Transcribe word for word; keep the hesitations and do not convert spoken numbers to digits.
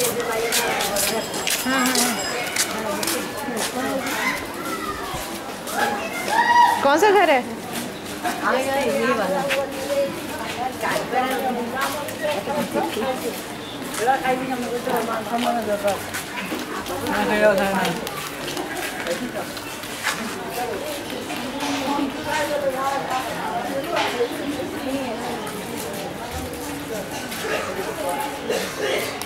हाँ हाँ। कौन सा घर है? ये वाला। Thank you.